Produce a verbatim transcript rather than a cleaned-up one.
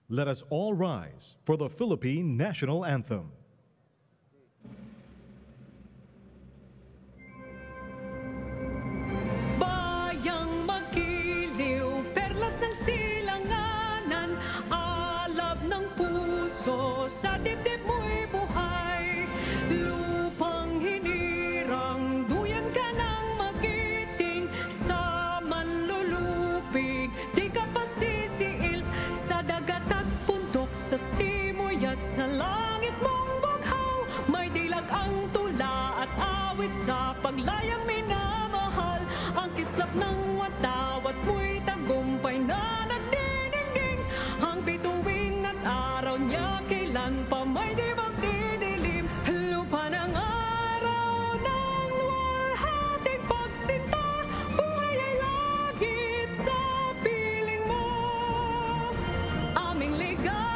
Let us all rise for the Philippine National Anthem. Bayang magiliw, perlas ng silanganan, alab ng puso, sa dibdib mo'y buhay. Lupang hinirang, duyan ka ng magiting, sa manlulupig, di ka pasisiil, sa dagat at puntok, sa simoy at sa langit mong bughaw. May dilag ang tula at awit sa paglayang minamahal, ang kislap ng watawat mo'y tagumpay na nagdinigding. Ang bituin at araw niya kailan pa may di magdidilim. Lupa ng araw ng luwalhating pagsinta, buhay ay lagit sa piling mo. Aming ligaw